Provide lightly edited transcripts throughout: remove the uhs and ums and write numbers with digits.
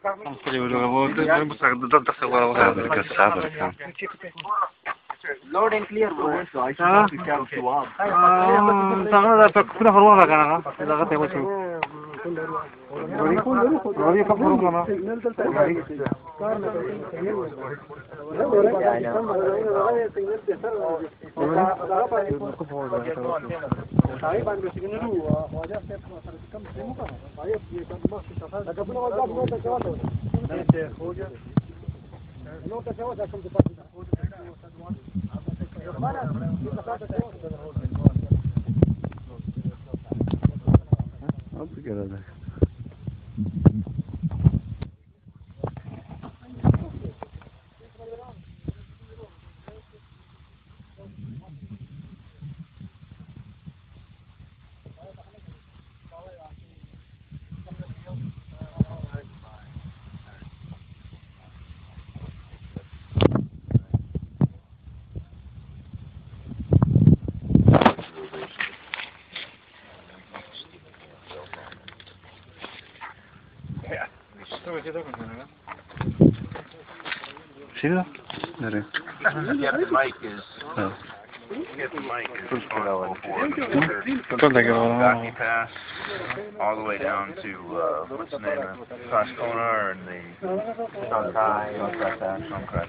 Loud and clear. See that? Yeah, the mic is. Get the mic is responsible for Rocky Pass all the way down to what's the name of Pascona and the Shanghai Pass.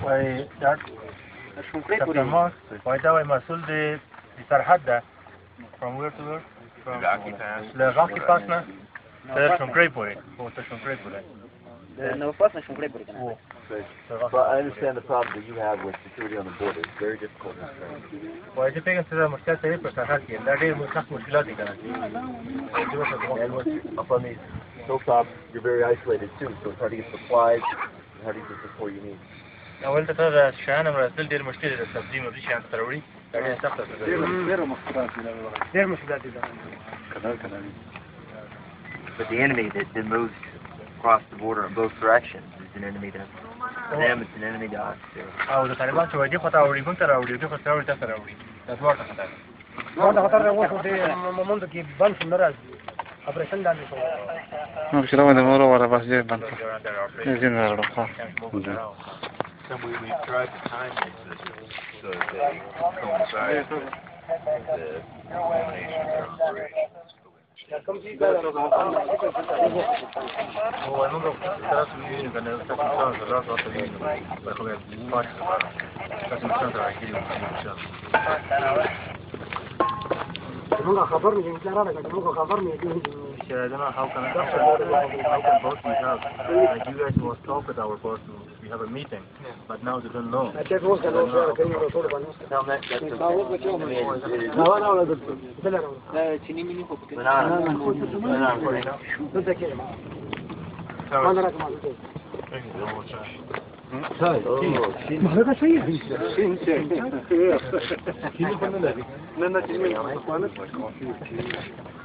From where to where? From Rocky Pass. the Rocky Pass now? They're from Greypoint. They're from Greypoint. But I understand the problem that you have with security on the border. It's very difficult. وإذا كان ترى مشكلة بس هذه لا دي مشكلة كمان. And up on these hilltops, you're very isolated too, so it's hard to get supplies, it's hard to get the support you need. أول ترى الشأن مرسل دي المشكلة التقديم ودي شأن تروي. بعدين سقط. But the enemy that moves across the border in both directions is an enemy to them, it's an enemy to us too. أو ده تقريبا شو دي خطأ أوري كنت أوري دي خطأ أوري تفر أوري. ده دوار خطأ. هذا خطر وصل في منذ كي بان في المراز. أبرشن ده ما بيش لو ده مرة ولا بس جاي بنت. نزين على الرقعة. So we tried to time these so that they coincide with the elimination of operations. هو الموضوع ثلاث مليون كان يستحق شهر ثلاث وطنين بخوات مارس لازم شهر عشرين ممكن خبرني إن كان رأيك ممكن خبرني I don't know how can both we have like you guys must talk with our boss. We have a meeting, but now they don't know. هذا شيء